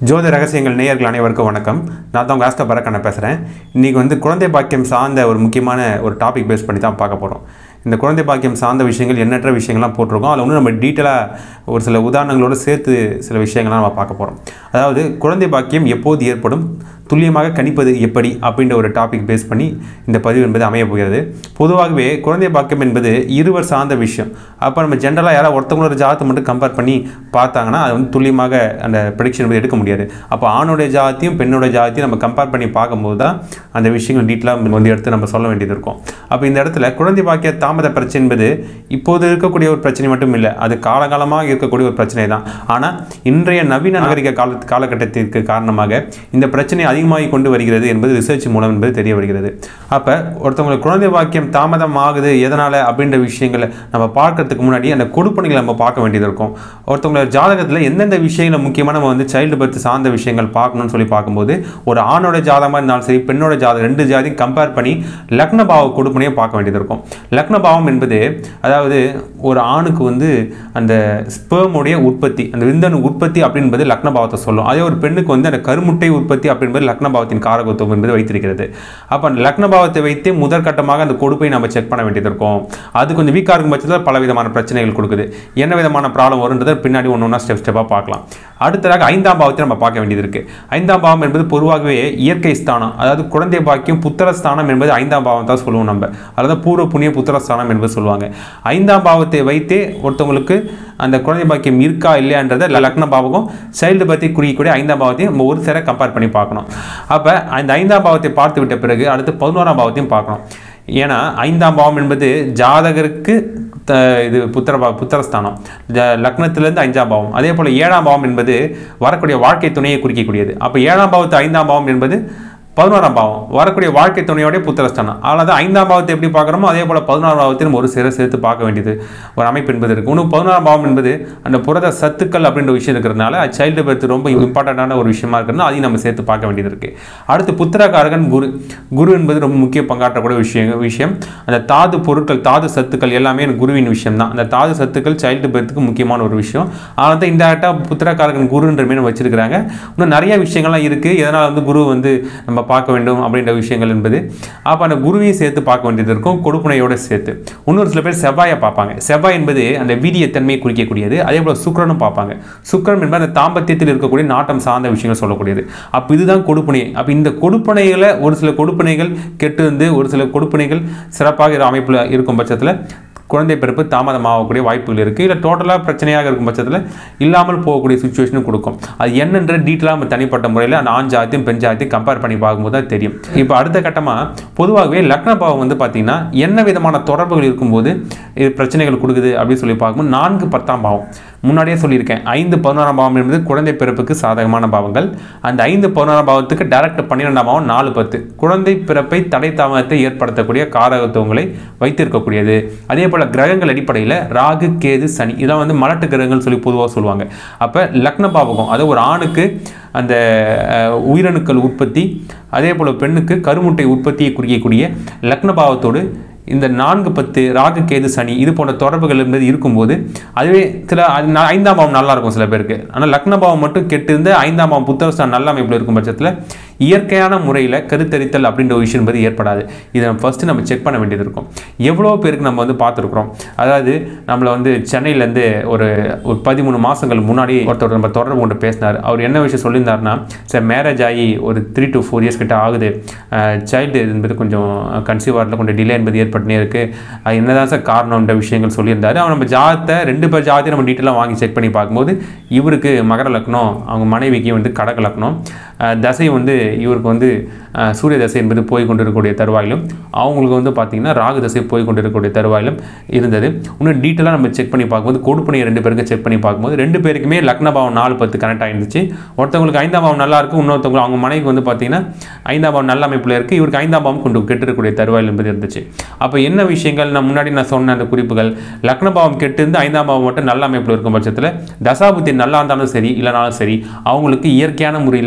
ஜோதி ரகசியங்கள் நேயர்கள் அனைவருக்கும் வணக்கம். நான் தான் உங்கள் ஆஸ்ட்ரோ பரக்கண்ண பேசுகிறேன். இன்றைக்கி குழந்தை பாக்கியம் சார்ந்த ஒரு முக்கியமான ஒரு டாபிக் பேஸ் பண்ணி தான் பார்க்க போகிறோம். இந்த குழந்தை பாக்கியம் சார்ந்த விஷயங்கள் எண்ணற்ற விஷயங்கள்லாம் போட்டிருக்கோம். அதில் நம்ம டீட்டெயிலாக ஒரு சில உதாரணங்களோடு சேர்த்து சில விஷயங்கள்லாம் நம்ம பார்க்க போகிறோம். அதாவது குழந்தை பாக்கியம் எப்போது ஏற்படும், துல்லியமாக கணிப்பது எப்படி அப்படின்ற ஒரு டாபிக் பேஸ் பண்ணி இந்த பதிவு என்பது அமைய போகிறது. பொதுவாகவே குழந்தை பாக்கியம் என்பது இருவர் சார்ந்த விஷயம். அப்போ நம்ம ஜென்ரலாக யாராவது ஒருத்தவங்களோட ஜாதத்தை மட்டும் கம்பேர் பண்ணி பார்த்தாங்கன்னா அது துல்லியமாக அந்த ப்ரெடிக்ஷன் என்பது எடுக்க முடியாது. அப்போ ஆணுடைய ஜாதத்தையும் பெண்ணோட ஜாதத்தையும் நம்ம கம்பேர் பண்ணி பார்க்கும்போது தான் அந்த விஷயங்கள் டீட்டெயிலாக எடுத்து நம்ம சொல்ல வேண்டியது இருக்கும். அப்போ இந்த இடத்துல குழந்தை பாக்கிய தாமத பிரச்சனை என்பது இப்போது இருக்கக்கூடிய ஒரு பிரச்சனை மட்டும் இல்லை, அது காலகாலமாக இருக்கக்கூடிய ஒரு பிரச்சனை தான். ஆனால் இன்றைய நவீன நாகரிக காலகட்டத்திற்கு காரணமாக இந்த பிரச்சனை அதிகமாகி கொண்டு வருகிறது என்பது ரிசர்ச் மூலம் என்பது தெரிய வருகிறது. அப்போ ஒருத்தவங்களுக்கு குழந்தை பாக்கியம் தாமதம் ஆகுது எதனால் அப்படின்ற விஷயங்களை நம்ம பார்க்கறதுக்கு முன்னாடி அந்த கொடுப்பனைகளை நம்ம பார்க்க வேண்டியது இருக்கும். ஒருத்தவங்களோட ஜாதகத்தில் எந்தெந்த விஷயங்களை முக்கியமாக நம்ம சைல்டு பர்த் சார்ந்த விஷயங்கள் பார்க்கணும்னு சொல்லி பார்க்கும்போது ஒரு ஆணோட ஜாதகமாக இருந்தாலும் சரி, பெண்ணோட ஜாதகம் ரெண்டு ஜாதியும் கம்பேர் பண்ணி லக்ன பாவ கொடுப்பனையை பார்க்க வேண்டியது இருக்கும். லக்ன பாவம் என்பது அதாவது ஒரு ஆணுக்கு அந்த ஸ்பெர்முடைய உற்பத்தி, அந்த விந்தணு உற்பத்தி அப்படின்பது லக்ன பாவத்தை சொல்லும். அதே ஒரு பெண்ணுக்கு அந்த கருமுட்டை உற்பத்தி அப்படின்பது லக்ன பாவத்தின் காரகத்துவம் என்பது வைத்திருக்கிறது. அப்போ அந்த லக்ன பாவத்தை வைத்து முதற்கட்டமாக அந்த கொடுப்பை நம்ம செக் பண்ண வேண்டியது இருக்கும். அது கொஞ்சம் வீக்காக இருக்கும் பட்சத்தில் பல விதமான பிரச்சனைகள் கொடுக்குது. என்ன விதமான ப்ராப்ளம் வருன்றதை பின்னாடி ஒன்று ஸ்டெப்பாக பார்க்கலாம். அடுத்ததாக 5ஆம் பாவத்தை நம்ம பார்க்க வேண்டியது இருக்குது. 5ஆம் பாவம் என்பது பொதுவாகவே இயற்கை ஸ்தானம், அதாவது குழந்தை பாக்கியம் புத்திரஸ்தானம் என்பது 5ஆம் பாவம் தான் சொல்லுவோம் நம்ம. அதாவது பூர்வ புண்ணிய புத்திரஸ்தானம் என்பது சொல்லுவாங்க. 5ஆம் பாவத்தை வைத்தே ஒருத்தவங்களுக்கு அந்த குழந்தை பாக்கியம் இருக்கா இல்லையான்றதை லக்ன பாவகம் சைல்டு பற்றி குறிக்கக்கூடிய 5ஆம் பாவத்தையும் நம்ம ஒரு சேர கம்பேர் பண்ணி பார்க்கணும். அப்போ அந்த 5ஆம் பாவத்தை பார்த்து விட்ட பிறகு அடுத்து 11ஆம் பாவத்தையும் பார்க்கணும். ஏன்னா 5ஆம் பாவம் என்பது ஜாதகருக்கு இது புத்திரஸ்தானம், லக்னத்திலிருந்து 5ஆம் பாவம். அதே போல் 7ஆம் பாவம் என்பது வரக்கூடிய வாழ்க்கை துணையை குறிக்கக்கூடியது. அப்போ 7ஆம் பாவத்து 5ஆம் பாவம் என்பது 11ஆம் பாவம் வரக்கூடிய வாழ்க்கை துணையோடைய புத்திரஸ்தானம். அதனால தான் 5ஆம் பாவத்தை எப்படி பார்க்குறோமோ அதே போல் 11ஆம் பாவத்தையும் ஒரு சேர்த்து பார்க்க வேண்டியது ஒரு அமைப்பு என்பது இருக்குது. இன்னும் 11ஆம் பாவம் என்பது அந்த புரத சத்துக்கள் அப்படின்ற விஷயம் இருக்கிறதுனால சைல்டு பர்த் ரொம்ப இம்பார்ட்டண்டான ஒரு விஷயமா இருக்கிறதுனால அதையும் நம்ம சேர்த்து பார்க்க வேண்டியது இருக்குது. அடுத்து புத்திரகாரகன் குரு என்பது ரொம்ப முக்கிய பங்காற்றக்கூடிய விஷயம். அந்த தாது பொருட்கள், தாது சத்துக்கள் எல்லாமே குருவின் விஷயம் தான். அந்த தாது சத்துக்கள் சைல்டு பர்த்துக்கு முக்கியமான ஒரு விஷயம். அதனால தான் இந்த புத்திரகாரகன் குருன்ற மீன் வச்சிருக்கிறாங்க. இன்னும் நிறைய விஷயங்கள்லாம் இருக்குது எதனால் குரு நம்ம பார்க்க வேண்டும் அப்படின்ற விஷயங்கள் என்பது. அப்போ அந்த குருவையும் சேர்த்து பார்க்க வேண்டியது இருக்கும், கொடுப்புனையோடு சேர்த்து. இன்னொரு சில பேர் செவ்வாயை பார்ப்பாங்க. செவ்வாய் என்பது அந்த வீரியத்தன்மையை குறிக்கக்கூடியது. அதே போல் சுக்கிரனும் பார்ப்பாங்க. சுக்கிரன் என்பது அந்த தாம்பத்தியத்தில் இருக்கக்கூடிய நாட்டம் சார்ந்த விஷயங்கள் சொல்லக்கூடியது. அப்போ இதுதான் கொடுப்புனை. அப்போ இந்த கொடுப்புனைகளை ஒரு சில கொடுப்புனைகள் கெட்டு ஒரு சில கொடுப்புனைகள் சிறப்பாக அமைப்பில் இருக்கும் பட்சத்தில் குழந்தை பிறப்பு தாமதமாகக்கூடிய வாய்ப்புகள் இருக்குது. இல்லை டோட்டலாக பிரச்சனையாக இருக்கும் பட்சத்தில் இல்லாமல் போகக்கூடிய சுச்சுவேஷனும் கொடுக்கும். அது என்னென்ற டீட்டெயிலாக நம்ம தனிப்பட்ட முறையில் அந்த ஆண் ஜாதியும் பெண் ஜாதியும் கம்பேர் பண்ணி பார்க்கும்போது தான் தெரியும். இப்போ அடுத்த கட்டமாக பொதுவாகவே லக்ன பாவம் பார்த்திங்கன்னா என்ன விதமான தொடர்புகள் இருக்கும்போது இது பிரச்சனைகள் கொடுக்குது அப்படின்னு சொல்லி பார்க்கும்போது 4, 10ஆம் பாவம் முன்னாடியே சொல்லியிருக்கேன். 5, 11ஆம் பாவம் என்பது குழந்தை பிறப்புக்கு சாதகமான பாவங்கள். அந்த 5, 11ஆம் பாவத்துக்கு டைரக்ட் 12ஆம் பாவம் 4, 10 குழந்தை பிறப்பை தடை தாமதத்தை ஏற்படுத்தக்கூடிய காரகத்துவங்களை வைத்திருக்கக்கூடியது. அதே போல் கிரகங்கள் அடிப்படையில் ராகு, கேது, சனி இதெல்லாம் மலட்டு கிரகங்கள் சொல்லி பொதுவாக சொல்லுவாங்க. அப்போ லக்ன பாவகம் அது ஒரு ஆணுக்கு அந்த உயிரணுக்கள் உற்பத்தி, அதே போல் பெண்ணுக்கு கருமுட்டை உற்பத்தியை குறிக்கக்கூடிய லக்ன பாவத்தோடு இந்த 4, 10 ராகு, கேது, சனி இது போன்ற தொடர்புகள் என்பது இருக்கும்போது அதுவே சில 5ஆம் பாவம் நல்லா இருக்கும் சில பேருக்கு. ஆனால் லக்ன பாவம் மட்டும் கெட்டு இருந்து 5ஆம் பாவம் புத்திரஸ்தானம் நல்ல அமைப்பில் இருக்கும் பட்சத்தில் இயற்கையான முறையில் கருத்தரித்தல் அப்படின்ற ஒரு விஷயம் என்பது ஏற்படாது. இதை ஃபஸ்ட்டு நம்ம செக் பண்ண வேண்டியது இருக்கும். எவ்வளோ பேருக்கு நம்ம பார்த்துருக்குறோம். அதாவது நம்மளை சென்னையிலேருந்து ஒரு 13 மாதங்கள் முன்னாடி ஒருத்தர் நம்ம தொடர்பு கொண்டு பேசினார். அவர் என்ன விஷயம் சொல்லியிருந்தாருன்னா, சார் மேரேஜ் ஆகி ஒரு 3 to 4 years கிட்ட ஆகுது, சைல்டு என்பது கொஞ்சம் கன்சீவ் ஆகிறதுல கொஞ்சம் டிலே என்பது ஏற்பட்டுனே இருக்குது, அது என்னதான் சார் காரணம்ன்ற விஷயங்கள் சொல்லியிருந்தாரு. அவர் நம்ம ஜாதத்தை 2 பேர் ஜாதத்தையும் நம்ம டீட்டெயிலாக வாங்கி செக் பண்ணி பார்க்கும்போது இவருக்கு மகர லக்னம், அவங்க மனைவிக்கு கடக லக்னம், தசை இவருக்கு சூரிய தசை என்பது போய் கொண்டிருக்கக்கூடிய தருவாயிலும் அவங்களுக்கு பார்த்திங்கன்னா ராகு தசை போய் கொண்டிருக்கக்கூடிய தருவாயிலும் இருந்தது. இன்னும் டீட்டெயிலாக நம்ம செக் பண்ணி பார்க்கும்போது கொடுப்பனையை 2 பேருக்கு செக் பண்ணி பார்க்கும்போது 2 பேருக்குமே லக்ன பாவம் 4, 10 கனெக்ட் ஆகிருந்துச்சு. ஒருத்தவங்களுக்கு 5ஆம் பாவம் நல்லா இருக்குது, இன்னொருத்தவங்க அவங்க மனைவிக்கு பார்த்திங்கன்னா 5ஆம் பாவம் நல்ல அமைப்பில் இருக்குது, இவருக்கு 5ஆம் பாவம் கொண்டு கெட்டிருக்கக்கூடிய தருவாயில் என்பது இருந்துச்சு. அப்போ என்ன விஷயங்கள் முன்னாடி நான் சொன்ன அந்த குறிப்புகள், லக்ன பாவம் கெட்டு இருந்து 5ஆம் பாவம் மட்டும் நல்ல அமைப்பில் இருக்கும் பட்சத்தில் தசாபுத்தி நல்லா இருந்தாலும் சரி இல்லைனாலும் சரி அவங்களுக்கு இயற்கையான முறையில் இந்த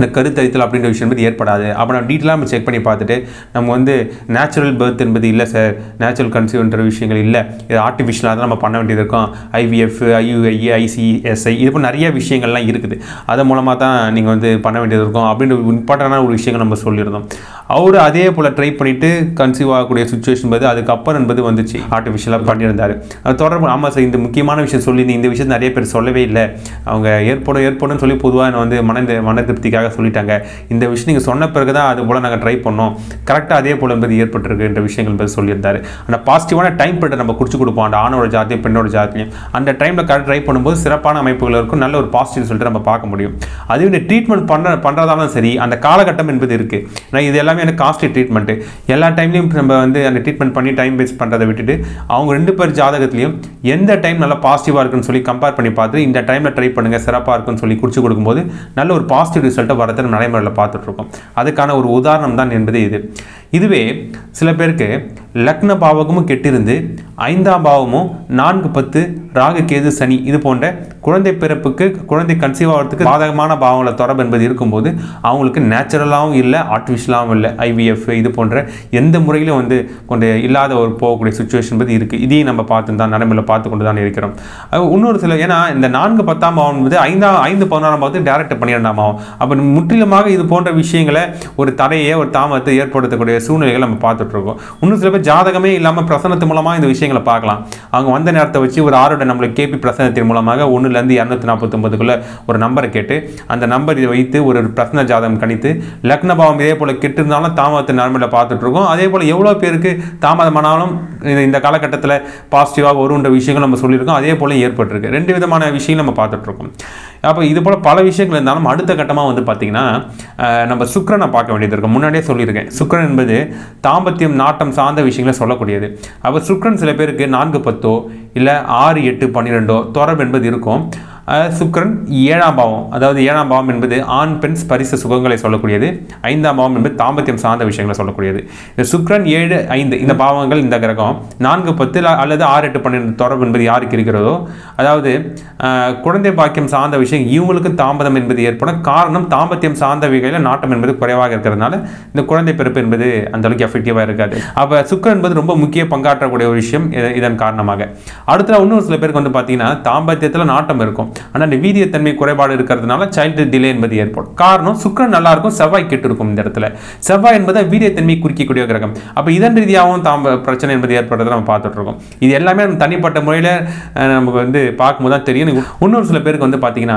கருத்தரித்தல் அப்படின்ற விஷயம் என்பது ஏற்படாது. அப்போ நம்ம டீட்டெயிலாக நம்ம செக் பண்ணி பார்த்துட்டு நம்ம வந்து நேச்சுரல் பர்த் என்பது இல்லை சார், நேச்சுரல் கன்சீவ்ன்ற விஷயங்கள் இல்லை, இது ஆர்டிஃபிஷியலாக தான் நம்ம பண்ண வேண்டியது இருக்கும், IVF, IUI, ICSI இது போல் நிறைய விஷயங்கள்லாம் இருக்குது, அதன் மூலமாக தான் நீங்கள் வந்து பண்ண வேண்டியது இருக்கும் அப்படின்ற இம்பார்ட்டண்டான ஒரு விஷயங்கள் நம்ம சொல்லியிருந்தோம். அவர் அதே போல் ட்ரை பண்ணிவிட்டு கன்சீவ் ஆகக்கூடிய சுச்சுவேஷன் என்பது அதுக்கப்புறம் என்பது வந்துச்சு, ஆர்டிஃபிஷியலாக பண்ணியிருந்தார். அது தொடர்பு ஆமாம் சார், இந்த முக்கியமான விஷயம் சொல்லி இந்த விஷயம் நிறைய பேர் சொல்லவே இல்லை, அவங்க ஏற்படும் சொல்லி பொதுவாக வந்து மன திருப்திக்காக சொல்லிட்டாங்க, இந்த விஷயம் நீங்கள் சொன்ன பிறகு தான் அது போல் நாங்கள் ட்ரை பண்ணோம், கரெக்டாக அதே போல் என்பது ஏற்பட்டிருக்குன்ற விஷயங்கள் என்பது சொல்லியிருந்தார். அந்த பாசிட்டிவான டைம் பீரியட் நம்ம குறிச்சு கொடுப்போம், அந்த ஆணோட ஜாத்தியம் பெண்ணோட ஜாத்தியம், அந்த டைமில் கரெக்ட் ட்ரை பண்ணும்போது சிறப்பான அமைப்புகள் இருக்கும், நல்ல ஒரு பாசிட்டிவ் சொல்லிட்டு நம்ம பார்க்க முடியும். அதுவே இந்த ட்ரீட்மெண்ட் பண்ணுறதாலும் சரி, அந்த காலகட்டம் என்பது இருக்குது. ஏன்னா இது எல்லாமே எனக்கு காஸ்ட்லி ட்ரீட்மெண்ட்டு, எல்லா டைம்லையும் நம்ம வந்து அந்த ட்ரீட்மெண்ட் பண்ணி டைம் வேஸ்ட் பண்ணுறதை விட்டுட்டு அவங்க 2 பேர் ஜாதகத்துலையும் எந்த டைம் நல்லா பாசிட்டிவாக இருக்குன்னு சொல்லி கம்பேர் பண்ணி பார்த்து இந்த டைமில் ட்ரை பண்ணுங்கள் சிறப்பாக இருக்குன்னு சொல்லி குறிச்சு கொடுக்கும்போது நல்ல ஒரு பாசிட்டிவ் ரிசல்ட்டை வரதை நடைமுறையில் பார்த்துட்ருக்கோம். அதுக்கான ஒரு உதாரணம் தான் என்பது இது. இதுவே சில பேருக்கு லக்ன பாவகமும் கெட்டிருந்து 5ஆம் பாவமும் 4, 10 ராகு கேது சனி இது போன்ற குழந்தை பிறப்புக்கு குழந்தை கன்சீவ் ஆகிறதுக்கு பாதகமான பாவங்கள தொடர்பு என்பது இருக்கும்போது அவங்களுக்கு நேச்சுரலாகவும் இல்லை ஆர்டிஃபிஷியலாகவும் இல்லை IVF இது போன்ற எந்த முறையிலும் வந்து கொண்டு இல்லாத ஒரு போகக்கூடிய சுச்சுவேஷன் என்பது இருக்குது. இதையும் நம்ம பார்த்து தான் நடைமுறையில் பார்த்து கொண்டு தான் இருக்கிறோம். இன்னொரு சில ஏன்னா இந்த 4, 10ஆம் பாவம் என்பது 5, 16ஆம் பாவத்துக்கு டேரக்ட் 12ஆம் பாவம். அப்போ முற்றிலுமாக இது போன்ற விஷயங்களை ஒரு தடையை ஒரு தாமதத்தை ஏற்படுத்தக்கூடிய சூழ்நிலைகள் நம்ம பார்த்துட்டு இருக்கோம். இன்னும் சில பேர் ஜாதகமே இல்லாமல் பிரசனத்து மூலமாக இந்த விஷயங்களை பார்க்கலாம். அவங்க வந்த நேரத்தை வச்சு ஒரு ஆரோட நம்மளுக்கு கேபி பிரசனத்தின் மூலமாக 1லேருந்து 249க்குள்ள ஒரு நம்பரை கேட்டு அந்த நம்பரை வைத்து ஒரு பிரசன ஜாதகம் கணித்து லக்ன பாவம் இதே போல் கெட்டு இருந்தாலும் தாமதத்தை நடைமுறையில் பார்த்துட்டு இருக்கோம். அதே போல் எவ்வளோ பேருக்கு தாமதமானாலும் இந்த காலகட்டத்தில் பாசிட்டிவாக வருன்ற விஷயங்கள் நம்ம சொல்லியிருக்கோம். அதே போல் ஏற்பட்டிருக்கு. 2 விதமான விஷயங்கள் நம்ம பார்த்துட்டு இருக்கோம். அப்போ இது போல் பல விஷயங்கள் இருந்தாலும் அடுத்த கட்டமாக வந்து பார்த்திங்கன்னா நம்ம சுக்கிரனை பார்க்க வேண்டியது இருக்கும். முன்னாடியே சொல்லியிருக்கேன், சுக்கிரன் என்பது தாம்பத்தியம் நாட்டம் சார்ந்த விஷயங்களை சொல்லக்கூடியது. அப்போ சுக்கிரன் சில பேருக்கு 4, 10 இல்லை 6, 8, 12 தொடர்பு என்பது இருக்கும். சுக்கிரன் 7ஆம் பாவம், அதாவது 7ஆம் பாவம் என்பது ஆண் பெண் ஸ்பரிச சுகங்களை சொல்லக்கூடியது. 5ஆம் பாவம் என்பது தாம்பத்தியம் சார்ந்த விஷயங்களை சொல்லக்கூடியது. இந்த சுக்கிரன் 7, 5 இந்த பாவங்கள் இந்த கிரகம் 4, 10 அல்லது 6, 8, 12 தொடர்பு என்பது யாருக்கு இருக்கிறதோ, அதாவது குழந்தை பாக்கியம் சார்ந்த விஷயம் இவங்களுக்கு தாமதம் என்பது ஏற்படும். காரணம் தாம்பத்தியம் சார்ந்த வகையில் நாட்டம் என்பது குறைவாக இருக்கிறதுனால இந்த குழந்தை பிறப்பு என்பது அந்த அளவுக்கு எஃபெக்டிவாக இருக்காது. அப்போ சுக்கிரன் என்பது ரொம்ப முக்கிய பங்காற்றக்கூடிய ஒரு விஷயம். இதன் காரணமாக அடுத்த இன்னும் சில பேருக்கு வந்து பார்த்தீங்கன்னா தாம்பத்தியத்தில் நாட்டம் இருக்கும், ஆனால் இந்த வீரியத்தன்மை குறைபாடு இருக்கிறதுனால சைல்டு டிலே என்பது ஏற்படும். காரணம் சுக்கிரன் நல்லா இருக்கும், செவ்வாய் கெட்டு இருக்கும். இந்த இடத்துல செவ்வாய் என்பது வீரியத்தன்மை குறிக்கக்கூடிய கிரகம். அப்போ இதன் ரீதியாகவும் பிரச்சனை என்பது ஏற்படுறதை நம்ம பார்த்துட்டு இருக்கோம். இது எல்லாமே நம்ம தனிப்பட்ட முறையில் நமக்கு வந்து பார்க்கும்போது தான் தெரியும். இன்னொரு சில பேருக்கு வந்து பார்த்தீங்கன்னா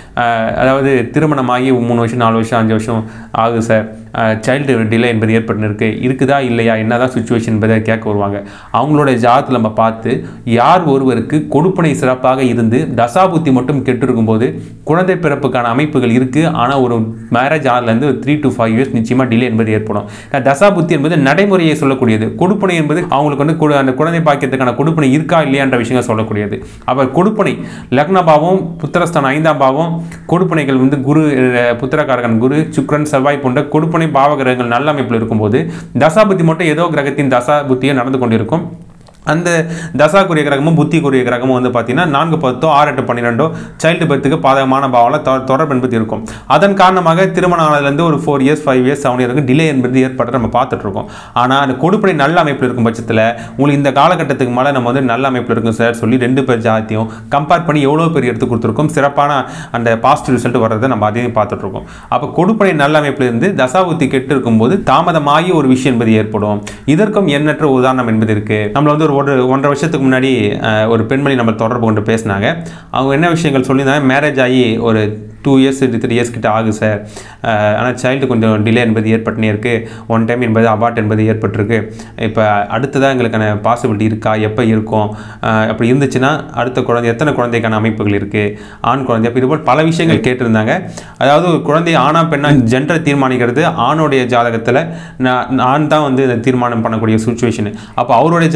அதாவது திருமணமாகி 3 வருஷம் 4 வருஷம் 5 வருஷம் ஆகுது சார், சைல்டு டிலே என்பது ஏற்பட்டு இருக்குதா இல்லையா என்னதான் சுச்சுவேஷன் என்பதை கேட்க வருவாங்க. அவங்களோட ஜாதகத்தில் நம்ம பார்த்து யார் ஒருவருக்கு கொடுப்பனை சிறப்பாக இருந்து தசாபுத்தி மட்டும் கெட்டு இருக்கும்போது குழந்தை பிறப்புக்கான அமைப்புகள் இருக்குது, ஆனால் ஒரு மேரேஜ் ஆனதுலேருந்து 3 to 5 years நிச்சயமாக டிலே என்பது ஏற்படும். தசாபுத்தி என்பது நடைமுறையை சொல்லக்கூடியது, கொடுப்பனை என்பது அவங்களுக்கு வந்து அந்த குழந்தை பாக்கியத்துக்கான கொடுப்பனை இருக்கா இல்லையான்ற விஷயங்கள் சொல்லக்கூடியது. அப்போ கொடுப்பனை லக்னபாவம் புத்திரஸ்தானம் 5ஆம் பாவம் கொடுப்பனைகள் வந்து குரு புத்திரகாரகன் குரு சுக்கிரன் செவ்வாய் போன்ற கொடுப்பனை பாவகிரகங்கள் நல்ல அமைப்பில் இருக்கும்போது தசாபுத்தி மட்டும் ஏதோ கிரகத்தின் தசாபுத்தியை நடந்து கொண்டிருக்கும். அந்த தசாக்குரிய கிரகமும் புத்திக்குரிய கிரகமும் வந்து பார்த்தீங்கன்னா 4, 10, 6, 8, 12 சைல்டு பர்த்துக்கு பாதகமான பாவத்தில் தொடர்பு என்பது இருக்கும். அதன் காரணமாக திருமணம் ஆனதுலேருந்து ஒரு 4 years 5 years 7 years டிலே என்பது ஏற்படுறது நம்ம பார்த்துட்டு இருக்கோம். ஆனால் அந்த கொடுப்பனை நல்ல அமைப்பில் இருக்கும் பட்சத்தில் உங்களுக்கு இந்த காலகட்டத்துக்கு மேலே நம்ம வந்து நல்ல அமைப்பில் இருக்கும் சார் சொல்லி 2 பேர் ஜாத்தியும் கம்பேர் பண்ணி எவ்வளோ பேர் எடுத்து கொடுத்துருக்கோம், சிறப்பான அந்த பாசிட்டிவ் ரிசல்ட் வர்றதை நம்ம அதையும் பார்த்துட்டு இருக்கோம். அப்போ கொடுப்பனை நல்ல அமைப்பில் இருந்து தசாபுத்தி கெட்டு இருக்கும்போது தாமதமாகி ஒரு விஷயம் என்பது ஏற்படும். இதற்கும் எண்ணற்ற உதாரணம் என்பது இருக்குது. நம்மள வந்து ஒரு 1.5 வருஷத்துக்கு முன்னாடி ஒரு பெண்மணி நம்ம தொடர்பு கொண்டு பேசினாங்க. அவங்க என்ன விஷயங்கள் சொல்லியிருந்தாங்க, மேரேஜ் ஆகி ஒரு 2 years 3 years கிட்ட ஆகுது சார், ஆனால் சைல்டு கொஞ்சம் டிலே என்பது ஏற்பட்டுனே இருக்குது, 1 time என்பது அபார்ட் என்பது ஏற்பட்டிருக்கு, இப்போ அடுத்ததாக எங்களுக்கான பாசிபிலிட்டி இருக்கா, எப்போ இருக்கும், அப்படி இருந்துச்சுன்னா அடுத்த குழந்தை எத்தனை குழந்தைக்கான அமைப்புகள் இருக்குது, ஆண் குழந்தை, அப்போ இதுபோல் பல விஷயங்கள் கேட்டிருந்தாங்க. அதாவது ஒரு குழந்தை ஆணா பெண்ணா ஜெண்டரை தீர்மானிக்கிறது ஆணுடைய ஜாதகத்தில் நான் தான் வந்து தீர்மானம் பண்ணக்கூடிய சுச்சுவேஷன். அப்போ அவருடைய ஜாதகத்தில் நம்ம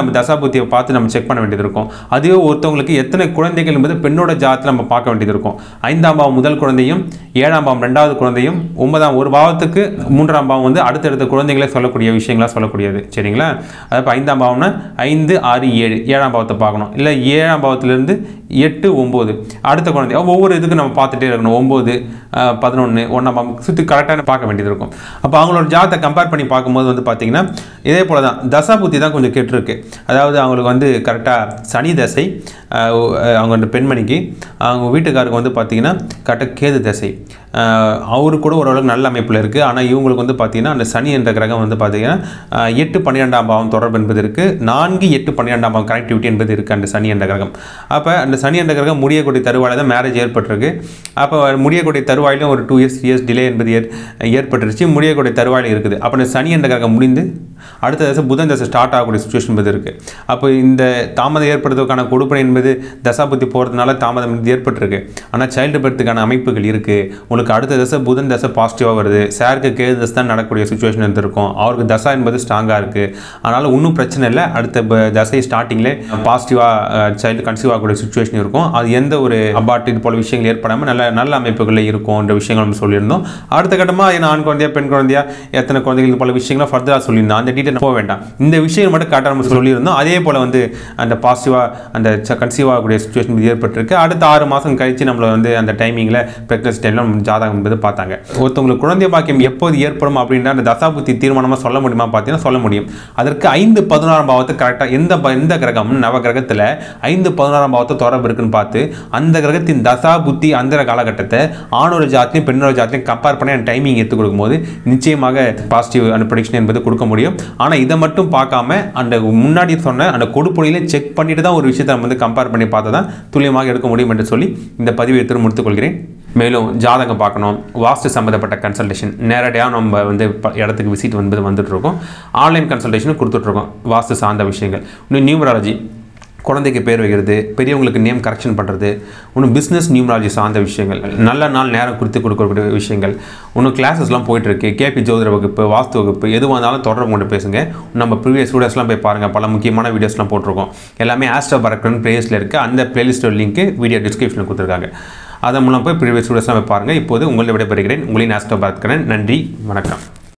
நம்ம தசாபுத்தியை பார்த்து நம்ம செக் பண்ண வேண்டியது இருக்கும். அதுவே ஒருத்தவங்களுக்கு எத்தனை குழந்தைகள் என்பது பெண்ணோட ஜாதகத்தில் நம்ம பார்க்க வேண்டியது இருக்கும். 5ஆம் பாவம் முதல் குழந்தையும், 7ஆம் பாவம் 2வது குழந்தையும், 9ஆம் ஒரு பாவத்துக்கு 3ஆம் பாவம் வந்து அடுத்தடுத்த குழந்தைகளே சொல்லக்கூடிய விஷயங்களா சொல்லக்கூடியது. சரிங்களா? அதாவது 5ஆம் பாவம்னா 5, 6, 7 7ஆம் பாவத்தை பார்க்கணும். இல்லை 7ஆம் பாவத்திலிருந்து 8, 9 அடுத்த குழந்தை ஒவ்வொரு இதுக்கு நம்ம பார்த்துட்டே இருக்கணும். 9, 11 1ஆம் பாவம் சுற்றி கரெக்டாக பார்க்க வேண்டியது இருக்கும். அப்போ அவங்களோட ஜாதத்தை கம்பேர் பண்ணி பார்க்கும்போது வந்து பார்த்தீங்கன்னா இதே போல தான் தசாபுத்தி தான் கொஞ்சம் கெட்டிருக்கு. அதாவது அவங்களுக்கு வந்து கரெக்டாக சனி தசை, அவங்க பெண்மணிக்கு அவங்க வீட்டுக்காருக்கு வந்து பார்த்தீங்கன்னா கரெக்டாக கேது தசை, அவரு கூட ஓரளவுக்கு நல்ல அமைப்பில் இருக்குது. ஆனால் இவங்களுக்கு வந்து பார்த்தீங்கன்னா அந்த சனி என்ற கிரகம் வந்து பார்த்தீங்கன்னா 8, 12ஆம் பாவம் தொடர்பு என்பது இருக்குது. 4, 8, 12ஆம் பாவம் கனெக்டிவிட்டி என்பது இருக்குது அந்த சனி என்ற கிரகம். அப்போ அந்த சனி என்ற கிரகம் முடியக்கூடிய தருவாயில் தான் மேரேஜ் ஏற்பட்டிருக்கு. அப்போ முடியக்கூடிய தருவாயிலும் ஒரு 2 years 3 years டிலே என்பது ஏற்பட்டுருச்சு. முடியக்கூடிய தருவாயில் இருக்குது. அப்போ அந்த சனி என்ற கிரகம் முடிந்து அடுத்த தசை புதன் தசை ஸ்டார்ட் ஆகக்கூடிய சுச்சுவேஷன் என்பது இருக்குது. அப்போ இந்த தாமதம் ஏற்படுறதுக்கான கொடுப்பனை என்பது தசாபுத்தி போகிறதுனால தாமதம் ஏற்பட்டிருக்கு. ஆனால் சைல்டு பர்த்துக்கான அமைப்புகள் இருக்குது. உங்களுக்கு அடுத்த தசை புதன் தசை பாசிட்டிவாக வருது. சாருக்கு கேது தசை தான் நடக்கக்கூடிய சுச்சுவேஷன் இருந்திருக்கும். அவருக்கு தசா என்பது ஸ்ட்ராங்காக இருக்குது. அதனால் ஒன்றும் பிரச்சனை இல்லை. அடுத்த தசை ஸ்டார்டிங்கில் பாசிட்டிவாக சைல்டு கன்சீவ் ஆகக்கூடிய சுச்சுவேஷன் இருக்கும். அது எந்த ஒரு அபார்ட் இது போல விஷயங்கள் ஏற்படாமல் நல்ல அமைப்புகளில் இருக்கும்ன்ற விஷயங்கள் நம்ம சொல்லியிருந்தோம். அடுத்த கட்டமாக ஆண் குழந்தையா பெண் குழந்தையா எத்தனை குழந்தைகள் இது போல விஷயங்களை ஃபர்தராக சொல்லியிருந்தோம். அந்த டீட்டெயில் போக வேண்டாம். இந்த விஷயம் மட்டும் கரெக்டாக நம்ம சொல்லியிருந்தோம். அதே போல் வந்து அந்த பாசிட்டிவாக அந்த கன்சீவ் ஆகக்கூடிய சுச்சுவேஷன் ஏற்பட்டிருக்கு. அடுத்த 6 மாதம் கழித்து நம்மளை வந்து அந்த டைமிங்கில் ப்ரெக்னன்சி டைமில் நம்ம ஜாதகம் என்பது பார்த்தாங்க. ஒருத்தவங்களுக்கு குழந்தை பாக்கியம் எப்போது ஏற்படும் அப்படின்ற அந்த தசாபுத்தி தீர்மானமாக சொல்ல முடியுமா பார்த்தீங்கன்னா சொல்ல முடியும். அதற்கு 5, 16ஆம் பாவத்தை கரெக்டாக எந்த கிரகம் நவ கிரகத்தில் 5, 16ஆம் பாவத்தை தொடர்பு இருக்குன்னு பார்த்து அந்த கிரகத்தின் தசாபுத்தி அந்த காலகட்டத்தை ஆணோட ஜாத்திலையும் பெண்ணோட ஜாத்திலையும் கம்பேர் பண்ணி அந்த டைமிங் எடுத்து கொடுக்கும்போது நிச்சயமாக பாசிட்டிவ் அந்த ப்ரெடிக்ஷன் என்பது கொடுக்க முடியும். ஆனால் இதை மட்டும் பார்க்காம அந்த முன்னாடி சொன்ன அந்த கொடுப்பொழியில செக் பண்ணிட்டு தான் ஒரு விஷயத்தை நம்ம வந்து கம்பேர் பண்ணி பார்த்தா தான் துல்லியமாக எடுக்க முடியும் என்று சொல்லி இந்த பதிவை எடுத்து முடித்துக் கொள்கிறேன். மேலும் ஜாதகம் பார்க்கணும், வாஸ்து சம்மந்தப்பட்ட கன்சல்டேஷன் நேரடியாக நம்ம வந்து இடத்துக்கு விசிட் வந்துட்டு இருக்கோம். ஆன்லைன் கன்சல்டேஷனும் கொடுத்துட்ருக்கோம். வாஸ்து சார்ந்த விஷயங்கள், இன்னும் நியூமராலஜி, குழந்தைக்கு பேர் வைக்கிறது, பெரியவங்களுக்கு நேம் கரெக்ஷன் பண்ணுறது, இன்னும் பிஸ்னஸ் நியூமராலஜி சார்ந்த விஷயங்கள், நல்ல நாள் நேரம் குறித்து கொடுக்கக்கூடிய விஷயங்கள், இன்னும் கிளாஸஸ்லாம் போயிட்டுருக்கு. கேபி ஜோதிட வகுப்பு, வாஸ்து வகுப்பு, எதுவாக இருந்தாலும் தொடர்பு கொண்டு பேசுங்க. நம்ம ப்ரீவியஸ் வீடியோஸ்லாம் போய் பாருங்கள். பல முக்கியமான வீடியோஸ்லாம் போட்டிருக்கோம். எல்லாமே ஆஸ்ட்ரோ பரக்கன் பிளேலிஸ்ட்டில் இருக்குது. அந்த பிளேலிஸ்ட்டோட லிங்க்கு வீடியோ டிஸ்கிரிப்ஷனில் கொடுத்துருக்காங்க. அதன் மூலம் போய் ப்ரீவியஸ் வீடியோஸ்லாம் போய் பாருங்கள். இப்போது உங்களை விடைபெறுகிறேன். உங்களின் ஆஸ்ட்ரோ பரக்கன். நன்றி, வணக்கம்.